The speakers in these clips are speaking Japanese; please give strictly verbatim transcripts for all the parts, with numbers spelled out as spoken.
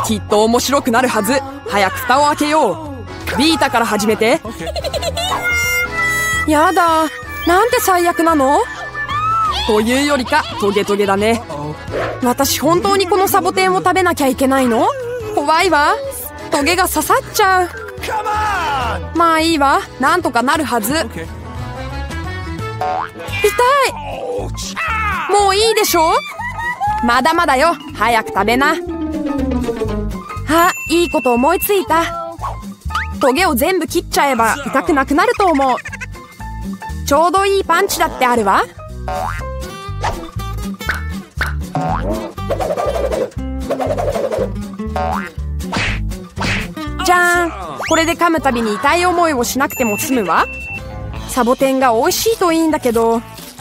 きっと面白くなるはず。早く蓋を開けよう。ビータから始めて。やだ、なんて最悪なの。というよりかトゲトゲだね。私本当にこのサボテンを食べなきゃいけないの？怖いわ。トゲが刺さっちゃう。まあいいわ、なんとかなるはず。痛い。もういいでしょ。まだまだよ、早く食べな。あ、いいこと思いついた。トゲを全部切っちゃえば痛くなくなると思う。ちょうどいいパンチだってあるわ。じゃーん。これで噛むたびに痛い思いをしなくても済むわ。サボテンが美味しいといいんだけど。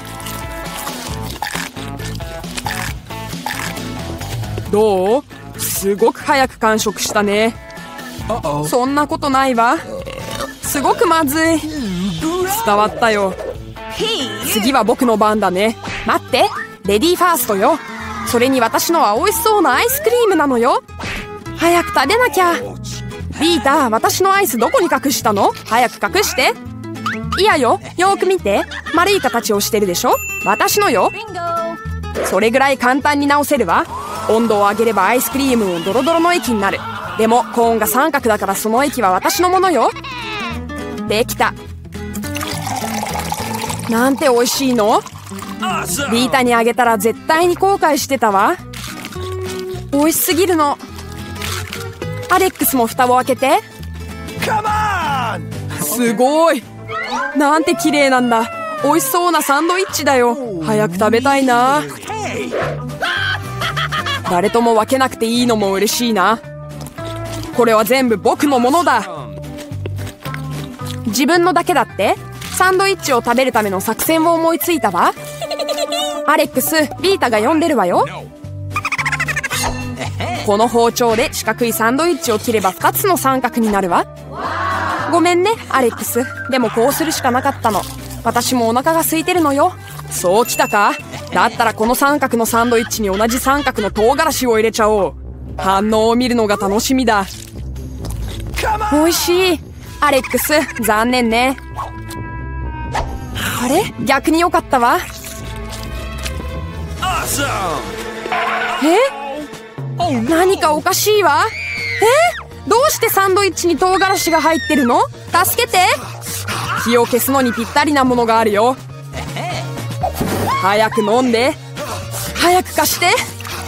どう？すごく早く完食したね。そんなことないわ。すごくまずい。伝わったよ。次は僕の番だね。待って、レディーファーストよ。それに私のは美味しそうなアイスクリームなのよ。早く食べなきゃ。ビータ、私のアイスどこに隠したの？早く隠して。いやよ、よーく見て。丸い形をしてるでしょ。私のよ。それぐらい簡単に直せるわ。温度を上げればアイスクリームもドロドロの液になる。でもコーンが三角だからその液は私のものよ。できた。なんて美味しいの？ビータにあげたら絶対に後悔してたわ。美味しすぎるの。アレックスも蓋を開けて。すごい。なんて綺麗なんだ。美味しそうなサンドイッチだよ。早く食べたいな。誰とも分けなくていいのも嬉しいな。これは全部僕のものだ。自分のだけだって？サンドイッチを食べるための作戦を思いついたわ。アレックス、ビータが呼んでるわよ。この包丁で四角いサンドイッチを切ればふたつの三角になるわ。ごめんね、アレックス。でもこうするしかなかったの。私もお腹が空いてるのよ。そうきたか？だったらこの三角のサンドイッチに同じ三角の唐辛子を入れちゃおう。反応を見るのが楽しみだ。美味しい。アレックス、残念ね。あれ？逆に良かったわ。え？何かおかしいわ。え？どうしてサンドイッチに唐辛子が入ってるの？助けて。火を消すのにぴったりなものがあるよ。早く飲んで。早く貸して。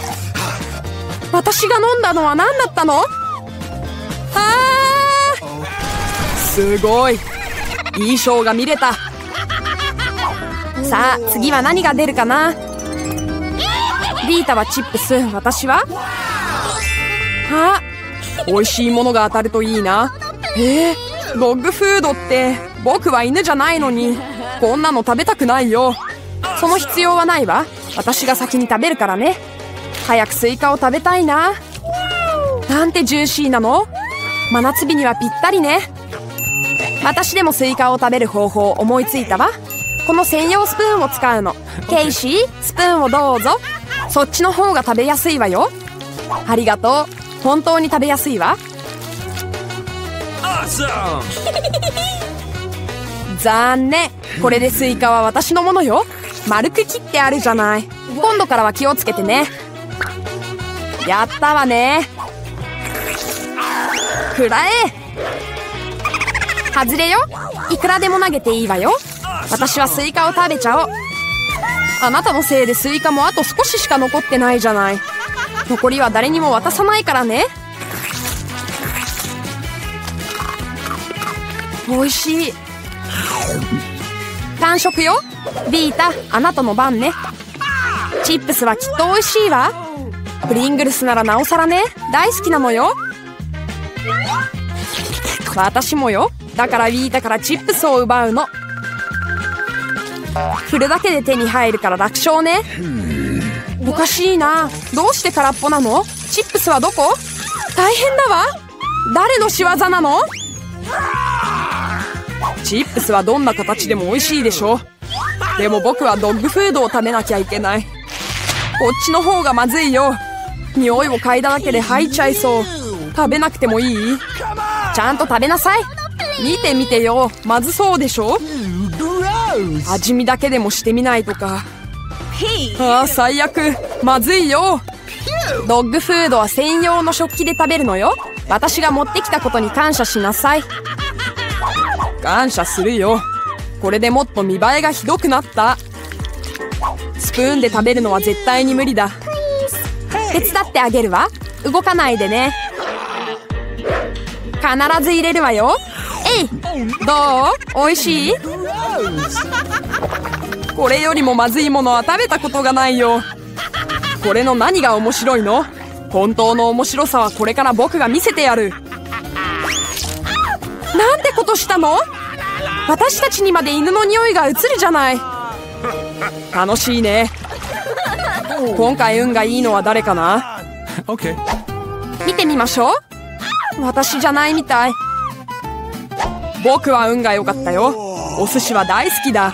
私が飲んだのは何だったの？あー、すごい。いいショーが見れた。さあ次は何が出るかな。ビータはチップス、私はあ、美味しいものが当たるといいな。えー、ドッグフードって。僕は犬じゃないのにこんなの食べたくないよ。その必要はないわ。私が先に食べるからね。早くスイカを食べたいな。なんてジューシーなの。真夏日にはぴったりね。私でもスイカを食べる方法を思いついたわ。この専用スプーンを使うの。ケイシー、スプーンをどうぞ。そっちの方が食べやすいわよ。ありがとう。本当に食べやすいわ。残念。これでスイカは私のものよ。丸く切ってあるじゃない。今度からは気をつけてね。やったわね。くらえ。外れよ。いくらでも投げていいわよ。私はスイカを食べちゃおう。あなたのせいでスイカもあと少ししか残ってないじゃない。残りは誰にも渡さないからね。美味しい。完食よ。ビータ、あなたの番ね。チップスはきっと美味しいわ。プリングルスならなおさらね。大好きなのよ。私もよ。だからビータからチップスを奪うの。振るだけで手に入るから楽勝ね。おかしいな。どうして空っぽなの？チップスはどこ？大変だわ。誰の仕業なの？チップスはどんな形でも美味しいでしょ。でも僕はドッグフードを食べなきゃいけない。こっちの方がまずいよ。 匂いを嗅いだだけで吐いちゃいそう。食べなくてもいい？ちゃんと食べなさい。見てみてよ、まずそうでしょ。味見だけでもしてみないとか。ああ、最悪。まずいよ。ドッグフードは専用の食器で食べるのよ。私が持ってきたことに感謝しなさい。感謝するよ。これでもっと見栄えがひどくなった。スプーンで食べるのは絶対に無理だ。手伝ってあげるわ。動かないでね。必ず入れるわよ。えい、どう？おいしい？これよりもまずいものは食べたことがないよ。これの何が面白いの？本当の面白さはこれから僕が見せてやる。なんてことしたの？私たちにまで犬の匂いが移るじゃない。楽しいね。今回運がいいのは誰かな？ Okay. 見てみましょう。私じゃないみたい。僕は運が良かったよ。お寿司は大好きだ。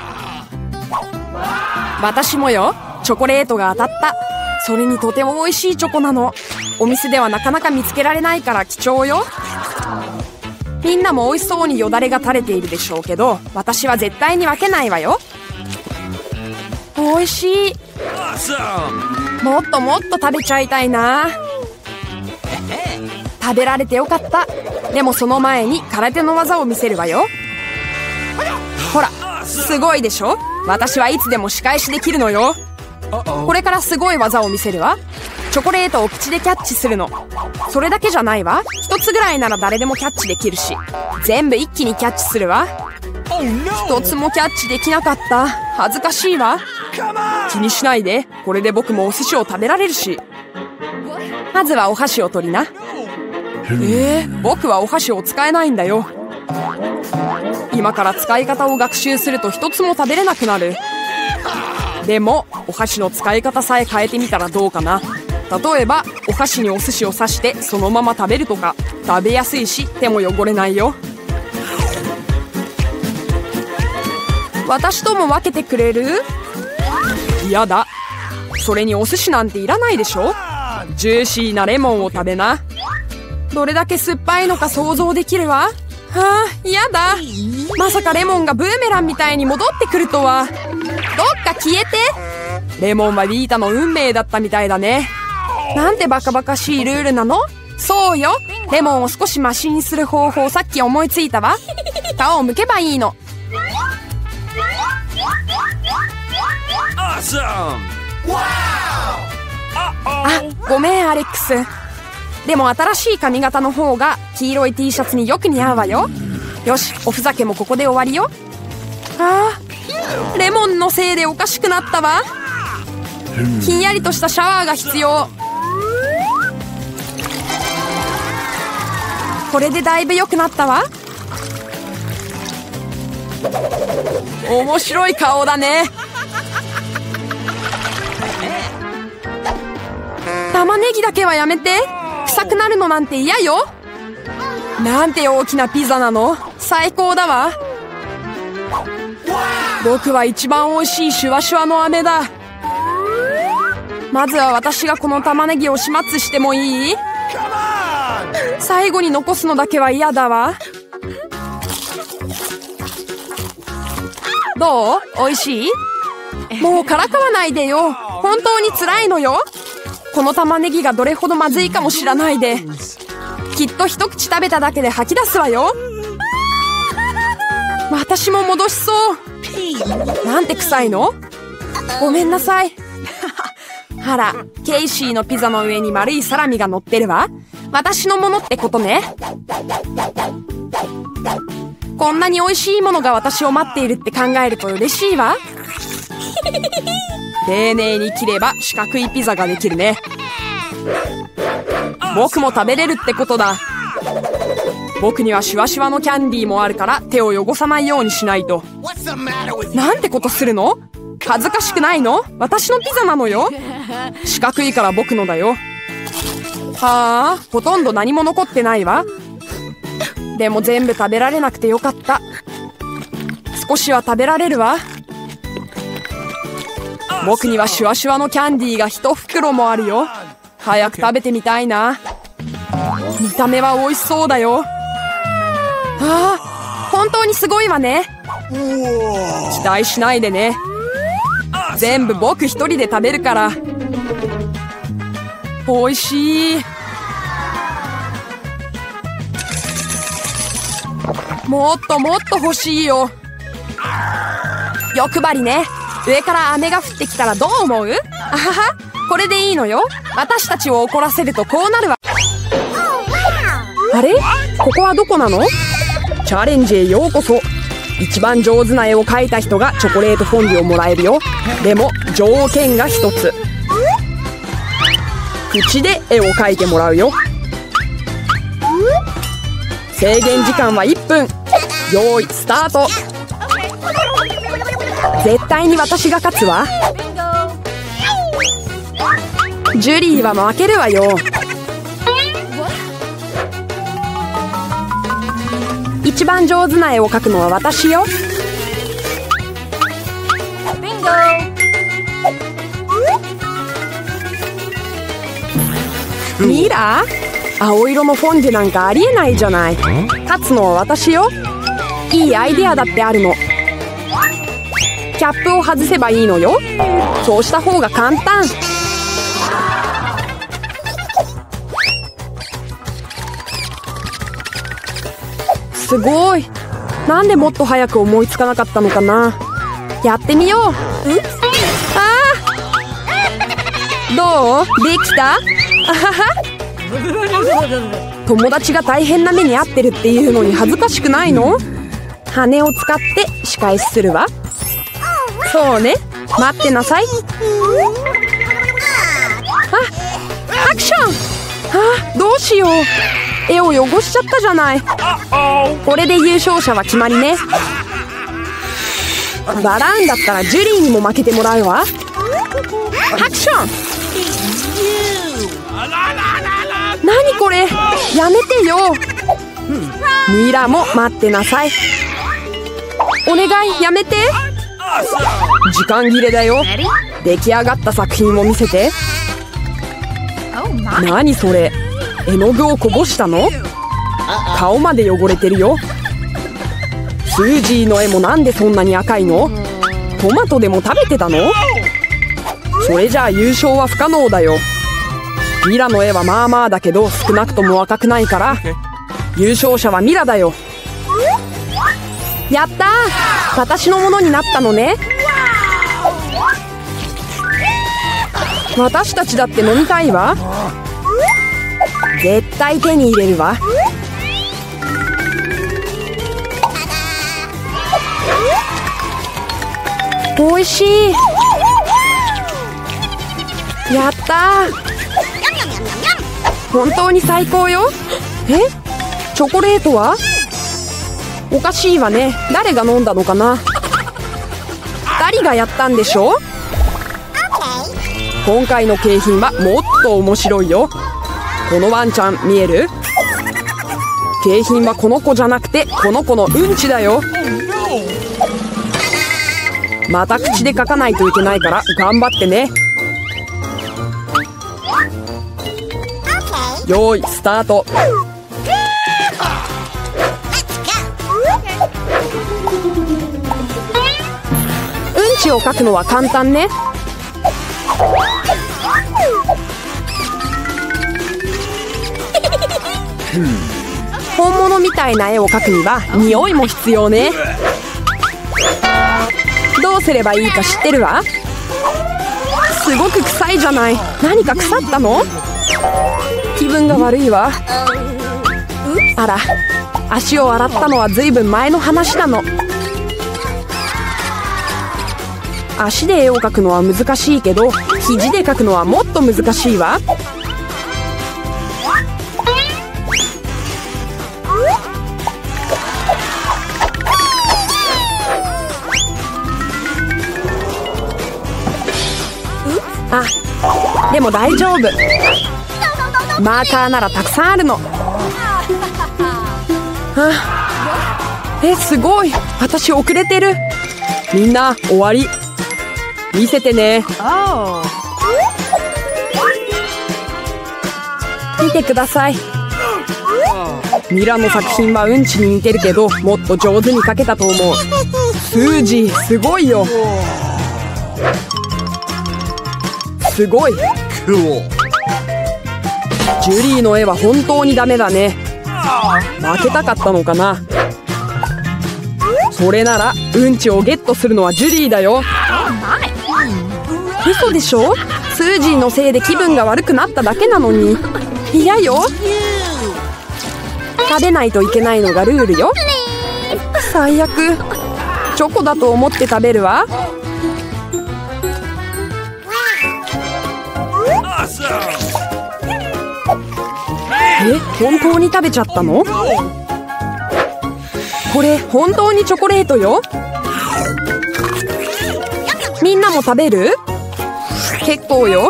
私もよ。チョコレートが当たった。それにとても美味しいチョコなの。お店ではなかなか見つけられないから貴重よ。みんなも美味しそうによだれが垂れているでしょうけど、私は絶対に分けないわよ。美味しい。もっともっと食べちゃいたいな。食べられてよかった。でもその前に空手の技を見せるわよ。ほら、すごいでしょ。私はいつでも仕返しできるのよ。これからすごい技を見せるわ。チョコレートを口でキャッチするの。それだけじゃないわ。一つぐらいなら誰でもキャッチできるし、全部一気にキャッチするわ。一つもキャッチできなかった。恥ずかしいわ。気にしないで。これで僕もお寿司を食べられるし。まずはお箸を取りな。えー、僕はお箸を使えないんだよ。今から使い方を学習すると一つも食べれなくなる。でもお箸の使い方さえ変えてみたらどうかな。例えばお箸にお寿司を刺してそのまま食べるとか。食べやすいし手も汚れないよ。私とも分けてくれる？やだ。それにお寿司なんていらないでしょ。ジューシーなレモンを食べな。どれだけ酸っぱいのか想像できるわ。はあ、やだ。まさかレモンがブーメランみたいに戻ってくるとは。どっか消えて。レモンはリータの運命だったみたいだね。なんてバカバカしいルールなの？そうよ。レモンを少しマシにする方法さっき思いついたわ。顔を向けばいいの。あ、ごめんアレックス。でも新しい髪型の方が黄色い T シャツによく似合うわよ。よし、おふざけもここで終わりよ。あー、レモンのせいでおかしくなったわ。ひんやりとしたシャワーが必要。これでだいぶ良くなったわ。面白い顔だね。玉ねぎだけはやめて。臭くなるのなんて嫌よ。なんて大きなピザなの。最高だわ。僕は一番美味しいシュワシュワの飴だ。まずは私がこの玉ねぎを始末してもいい？最後に残すのだけは嫌だわ。どう？美味しい？もうからかわないでよ。本当に辛いのよ。この玉ねぎがどれほどまずいかも知らないで。きっと一口食べただけで吐き出すわよ。私も戻しそう。なんて臭いの？ごめんなさい。あら、ケイシーのピザの上に丸いサラミが乗ってるわ。私のものってことね。こんなに美味しいものが私を待っているって考えると嬉しいわ。丁寧に切れば四角いピザができるね。僕も食べれるってことだ。僕にはシュワシュワのキャンディーもあるから手を汚さないようにしないと。なんてことするの？恥ずかしくないの？私のピザなのよ。四角いから僕のだよ。はあ、ほとんど何も残ってないわ。でも全部食べられなくてよかった。少しは食べられるわ。僕にはシュワシュワのキャンディーが一袋もあるよ。 早く食べてみたいな。見た目は美味しそうだよ。ああ、本当にすごいわね。期待しないでね。全部僕一人で食べるから。美味しい。もっともっと欲しいよ。欲張りね。上から雨が降ってきたらどう思う？あはは、これでいいのよ。私たちを怒らせるとこうなるわ。あれ？ここはどこなの？チャレンジへようこそ。一番上手な絵を描いた人がチョコレートフォンデュをもらえるよ。でも条件が一つ。口で絵を描いてもらうよ。制限時間はいっぷん。よーいスタート。絶対に私が勝つわ。ジュリーは負けるわよ。一番上手な絵を描くのは私よ。ミラー、青色のフォンデュなんかありえないじゃない。勝つのは私よ。いいアイデアだってあるの。キャップを外せばいいのよ。そうした方が簡単。すごい。なんでもっと早く思いつかなかったのかな。やってみよう。ああ、どう？できた？あはは。友達が大変な目に遭ってるっていうのに恥ずかしくないの？羽を使って仕返しするわ。そうね、待ってなさい。あ、アクション。あ、どうしよう。絵を汚しちゃったじゃない。これで優勝者は決まりね。バランだったらジュリーにも負けてもらうわ。アクション。何これ、やめてよ。ミラも待ってなさい。お願いやめて。時間切れだよ。出来上がった作品を見せて。何それ、絵の具をこぼしたの？顔まで汚れてるよ。スージーの絵もなんでそんなに赤いの？トマトでも食べてたの？それじゃあ優勝は不可能だよ。ミラの絵はまあまあだけど少なくとも赤くないから優勝者はミラだよ。やったー、私のものになったのね。私たちだって飲みたいわ。絶対手に入れるわ。おいしい。やったー、本当に最高よ。え、チョコレートは？おかしいわね。誰が飲んだのかな。ふたりがやったんでしょ。今回の景品はもっと面白いよ。このワンちゃん見える？景品はこの子じゃなくてこの子のうんちだよ。また口で書かないといけないから頑張ってね。よーいスタート。うんちを書くのは簡単ね。本物みたいな絵を描くには匂いも必要ね。どうすればいいか知ってるわ。すごく臭いじゃない。何か腐ったの？気分が悪いわ。あら、足を洗ったのはずいぶん前の話なの。足で絵を描くのは難しいけど肘で描くのはもっと難しいわ。あ、でも大丈夫。マーカーならたくさんあるの。あ、え、すごい。私遅れてる。みんな終わり。見せてね。 見てください。ミラの作品はうんちに似てるけど、もっと上手に描けたと思う。スージーすごいよ。すごい。ジュリーの絵は本当にダメだね。負けたかったのかな。それならうんちをゲットするのはジュリーだよ。嘘でしょ。スージーのせいで気分が悪くなっただけなのに。嫌よ。食べないといけないのがルールよ。最悪。チョコだと思って食べるわ。え、本当に食べちゃったの？これ本当にチョコレートよ。みんなも食べる？結構よ。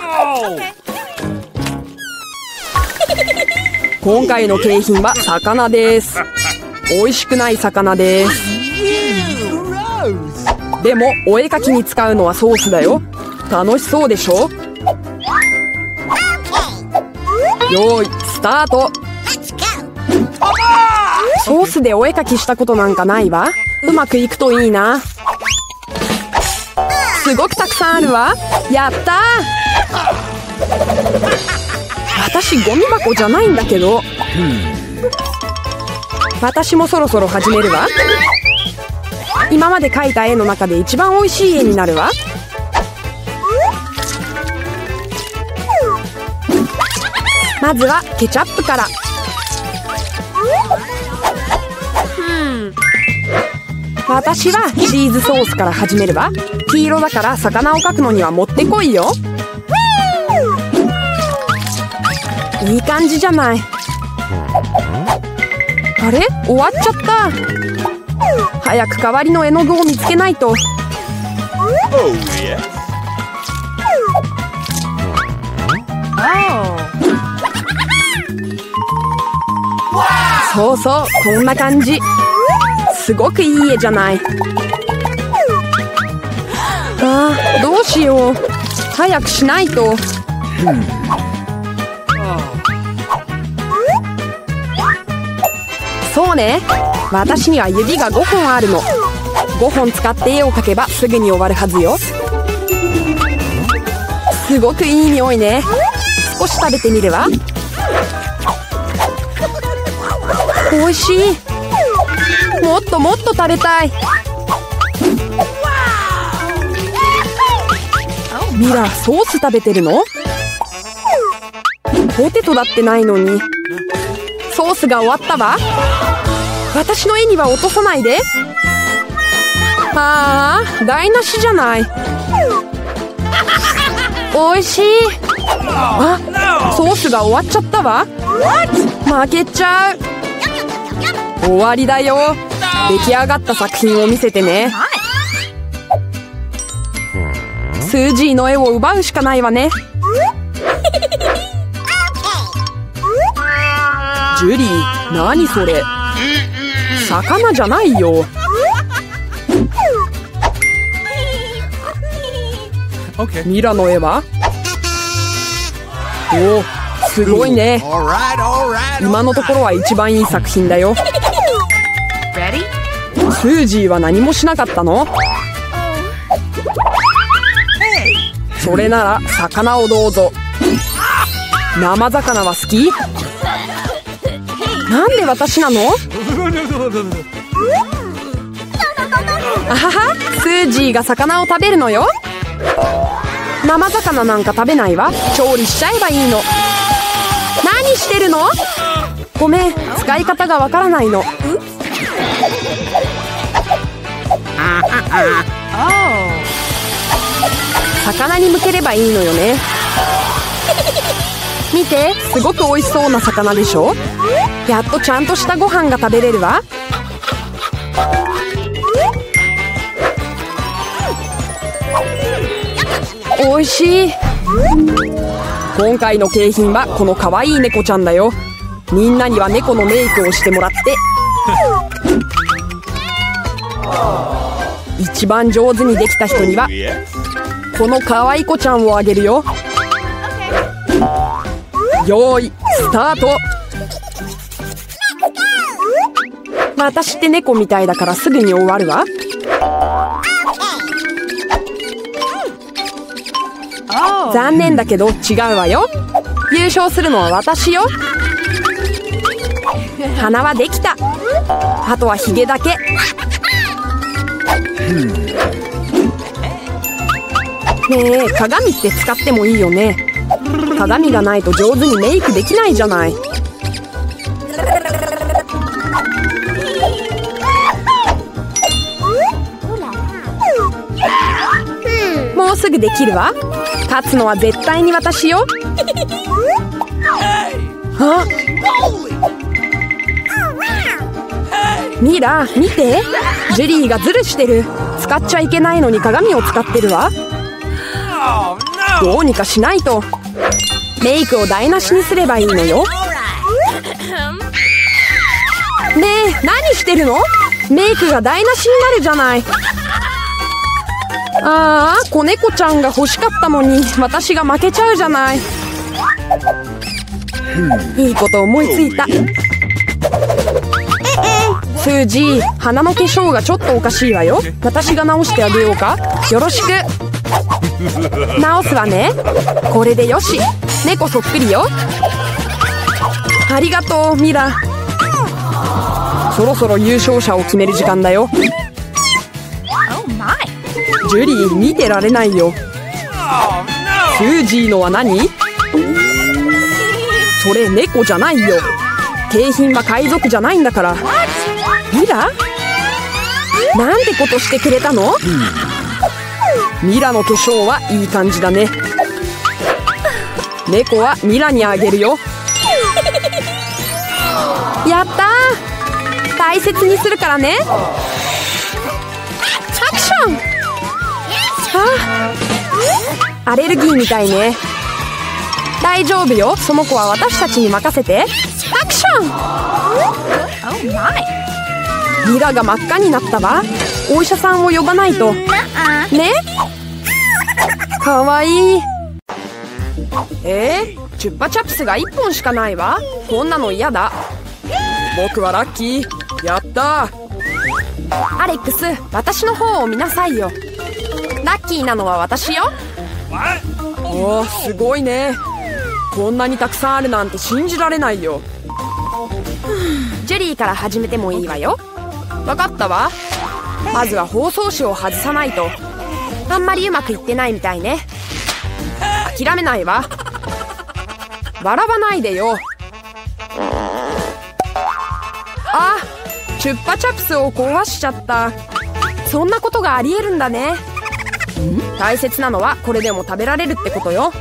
今回の景品は魚です。美味しくない魚です。でもお絵かきに使うのはソースだよ。楽しそうでしょ？よーいスタート。ソースでお絵かきしたことなんかないわ。うまくいくといいな。すごくたくさんあるわ。やったー。私ゴミ箱じゃないんだけど。私もそろそろ始めるわ。今まで描いた絵の中で一番美味しい絵になるわ。まずはケチャップから。私はチーズソースから始めるわ。黄色だから魚を描くのにはもってこいよ。いい感じじゃない。あれ？終わっちゃった。早く代わりの絵の具を見つけないと。そうそう、こんな感じ。すごくいい絵じゃない。あー、どうしよう。早くしないと。そうね、私には指がごほんあるの。ごほん使って絵を描けばすぐに終わるはずよ。すごくいい匂いね。少し食べてみるわ。おいしい。もっともっと食べたい。ミラ、ソース食べてるの？ポテトだってないのに。ソースが終わったわ。私の絵には落とさないで。ああ、台無しじゃない。おいしい。あ、ソースが終わっちゃったわ。負けちゃう。終わりだよ。出来上がった作品を見せてね。スージーの絵を奪うしかないわね。ジュリー、何それ。魚じゃないよ。ミラの絵は？おお、すごいね。今のところは一番いい作品だよ。スージーは何もしなかったの？それなら魚をどうぞ。生魚は好き？なんで私なの？あはは、スージーが魚を食べるのよ。生魚なんか食べないわ。調理しちゃえばいいの。何してるの？ごめん、使い方がわからないの。魚に向ければいいのよね。見て、すごく美味しそうな魚でしょ。やっとちゃんとしたご飯が食べれるわ。美味しい。今回の景品はこの可愛い猫ちゃんだよ。みんなには猫のメイクをしてもらって。一番上手にできた人にはこの可愛い子ちゃんをあげるよ。よーいスタート。私って猫みたいだからすぐに終わるわ。残念だけど違うわよ。優勝するのは私よ。鼻はできた。あとはヒゲだけ。ねえ、鏡って使ってもいいよね。鏡がないと上手にメイクできないじゃない。もうすぐできるわ。勝つのは絶対に私よ。あ、ミラ、見て。ジェリーがズルしてる。使っちゃいけないのに鏡を使ってるわ。どうにかしないと。メイクを台無しにすればいいのよ。ねえ、何してるの？メイクが台無しになるじゃない。ああ、子猫ちゃんが欲しかったのに私が負けちゃうじゃない。いいこと思いついた。スージー、鼻の化粧がちょっとおかしいわよ。私が直してあげようか。よろしく。直すわね。これでよし。猫そっくりよ。ありがとう、ミラ。そろそろ優勝者を決める時間だよ。ジュリー、見てられないよ。スージーのは何？それ猫じゃないよ。景品は海賊じゃないんだから。ミラ？なんてことしてくれたの？ミラの化粧はいい感じだね。猫はミラにあげるよ。やったー。大切にするからね。アクション。あ、アレルギーみたいね。大丈夫よ。その子は私たちに任せて。アクション。ミラが真っ赤になったわ。お医者さんを呼ばないとね。かわいい。えー、チュッパチャプスがいっぽんしかないわ。こんなの嫌だ。僕はラッキー。やったー。アレックス、私の方を見なさいよ。ラッキーなのは私よ。おー、すごいね。こんなにたくさんあるなんて信じられないよ。ジェリーから始めてもいいわよ。わかったわ。まずは包装紙を外さないと。あんまりうまくいってないみたいね。諦めないわ。笑わないでよ。あ、チュッパチャプスを壊しちゃった。そんなことがありえるんだね。大切なのはこれでも食べられるってことよ。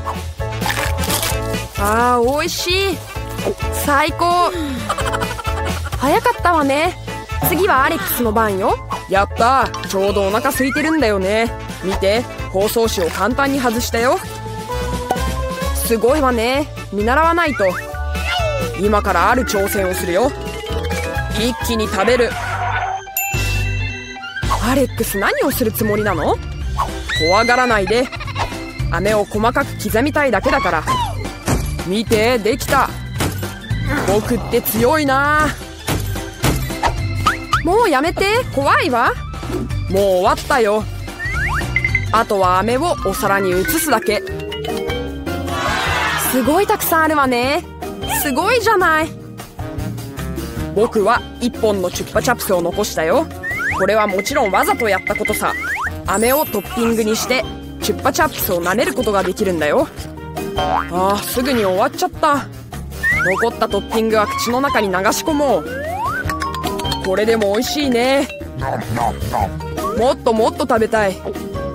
あー、おいしい。最高。早かったわね。次はアレックスの番よ。やったー。ちょうどお腹空いてるんだよね。見て、包装紙を簡単に外したよ。すごいわね。見習わないと。今からある挑戦をするよ。一気に食べる。アレックス、何をするつもりなの？怖がらないで。飴を細かく刻みたいだけだから。見て、できた。僕って強いな。もうやめて、怖いわ。もう終わったよ。あとは飴をお皿に移すだけ。すごいたくさんあるわね。すごいじゃない。僕はいっぽんのチュッパチャプスを残したよ。これはもちろんわざとやったことさ。飴をトッピングにしてチュッパチャプスを舐めることができるんだよ。あー、すぐに終わっちゃった。残ったトッピングは口の中に流し込もう。これでも美味しいね。もっともっと食べたい。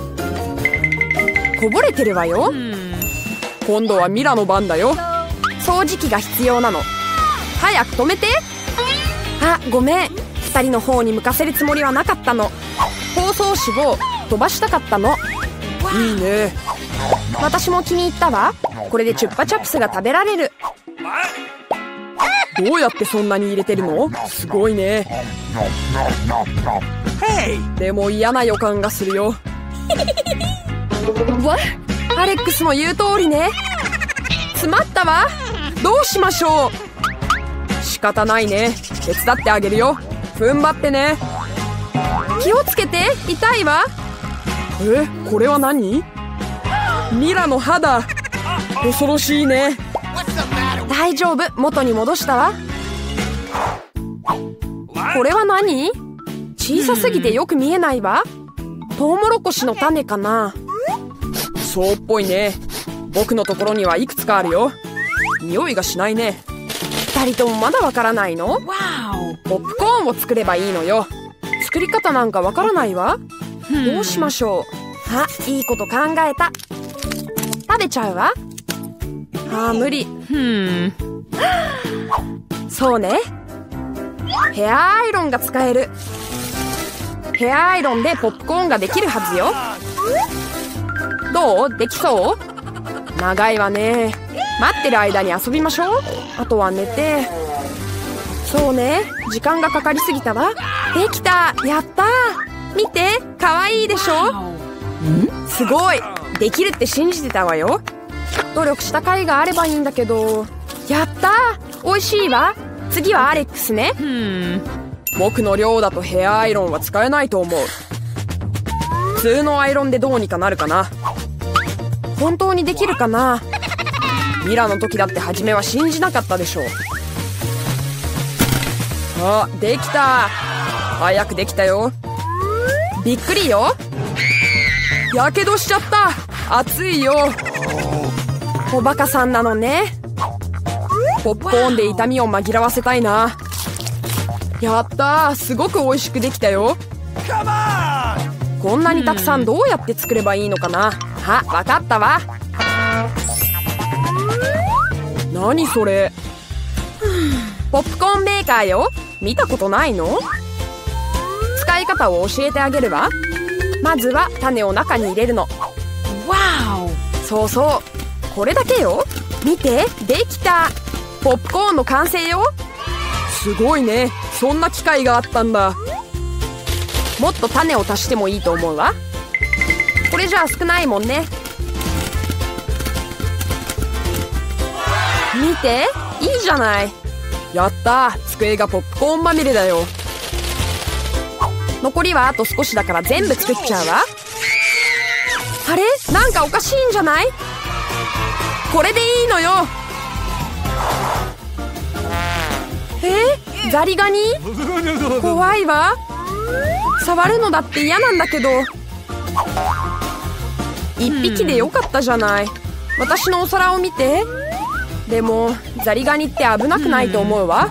こぼれてるわよ。今度はミラの番だよ。掃除機が必要なの。早く止めて。あ、ごめん。二人の方に向かせるつもりはなかったの。包装紙を飛ばしたかったの。いいね。私も気に入ったわ。これでチュッパチャプスが食べられる。どうやってそんなに入れてるの？すごいね。でも嫌な予感がするよ。アレックスの言う通りね。詰まったわ。 どうしましょう。仕方ないね。手伝ってあげるよ。踏ん張ってね。気をつけて、痛いわ。え、これは何？ミラの歯だ。恐ろしいね。大丈夫、元に戻したわ。これは何？小さすぎてよく見えないわ。トウモロコシの種かな。そうっぽいね。僕のところにはいくつかあるよ。匂いがしないね。二人ともまだわからないの？ポップコーンを作ればいいのよ。作り方なんかわからないわ。どうしましょう。あ、いいこと考えた。食べちゃうわ。あー、無理。そうね。ヘアアイロンが使える。ヘアアイロンでポップコーンができるはずよ。どう？できそう？長いわね。待ってる間に遊びましょう。あとは寝て。そうね。時間がかかりすぎたわ。できた。やったー。見て。かわいいでしょ？ん？すごい。できるって信じてたわよ。努力した甲斐があればいいんだけど。やったー。美味しいわ。次はアレックスね。僕の量だとヘアアイロンは使えないと思う。普通のアイロンでどうにかなるかな。本当にできるかな。ミラの時だって初めは信じなかったでしょう。あ、できた。早くできたよ。びっくりよ。やけどしちゃった。熱いよ。おバカさんなのね。ポップコーンで痛みを紛らわせたいな。やったー。すごく美味しくできたよ。こんなにたくさんどうやって作ればいいのかな。あ、わかったわ。何それ。ポップコーンメーカーよ。見たことないの？使い方を教えてあげるわ。まずは種を中に入れるの。わお。そうそう。これだけよ。見て、できた。ポップコーンの完成よ。すごいね。そんな機械があったんだ。もっと種を足してもいいと思うわ。これじゃあ少ないもんね。見て、いいじゃない。やったー。机がポップコーンまみれだよ。残りはあと少しだから全部作っちゃうわ。あれ？なんかおかしいんじゃない？これでいいのよ。え？ザリガニ？怖いわ。触るのだって嫌なんだけど。一匹でよかったじゃない。私のお皿を見て。でもザリガニって危なくないと思うわ。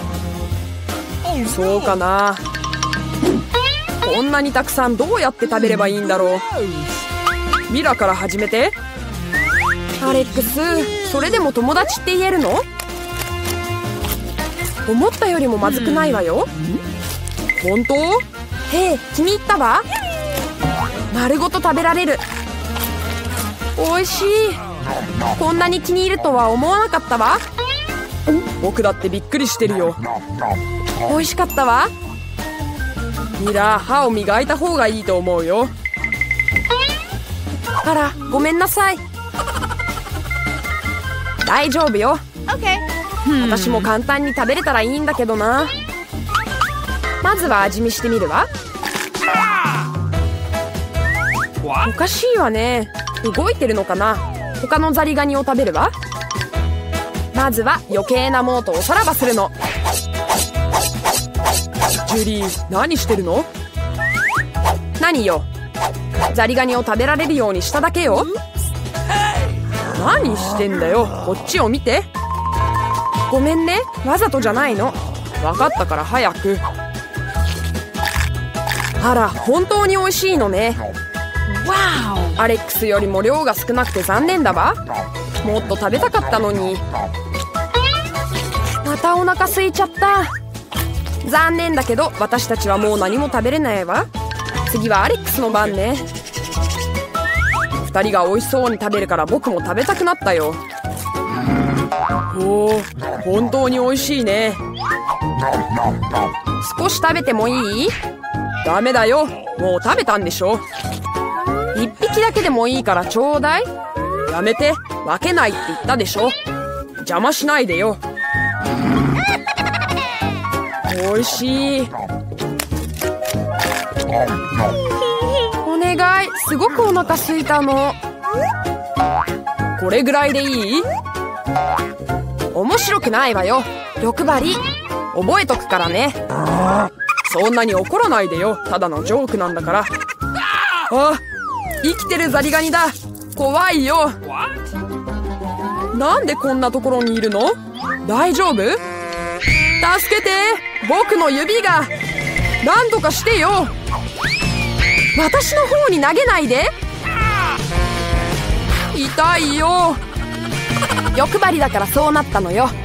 そうかな。こんなにたくさんどうやって食べればいいんだろう。ミラから始めて。アレックス、それでも友達って言えるの？思ったよりもまずくないわよ。本当？へえ、気に入ったわ。丸ごと食べられる。おいしい。こんなに気に入るとは思わなかったわ。僕だってびっくりしてるよ。おいしかったわ。ミラ、歯を磨いた方がいいと思うよ。あら、ごめんなさい。大丈夫よ。私も簡単に食べれたらいいんだけどな。まずは味見してみるわ。おかしいわね。動いてるのかな。他のザリガニを食べるわ。まずは余計なものとおさらばするの。ジュリー、何してるの？何よ。ザリガニを食べられるようにしただけよ。何してんだよ。こっちを見て。ごめんね。わざとじゃないの。分かったから早く。あら、本当に美味しいのね。アレックスよりも量が少なくて残念だわ。もっと食べたかったのに。またお腹空いちゃった。残念だけど私たちはもう何も食べれないわ。次はアレックスの番ね。二人が美味しそうに食べるから僕も食べたくなったよ。おー、本当に美味しいね。少し食べてもいい？ダメだよ。もう食べたんでしょ。一匹だけでもいいからちょうだい。やめて。分けないって言ったでしょ。 邪魔しないでよ。おいしい。お願い、すごくお腹空いたの。これぐらいでいい？面白くないわよ。欲張り。覚えとくからね。そんなに怒らないでよ。ただのジョークなんだから。あ、生きてるザリガニだ。怖いよ。なんでこんなところにいるの？大丈夫？助けて。僕の指が。何とかしてよ。私の方に投げないで。痛いよ。欲張りだからそうなったのよ。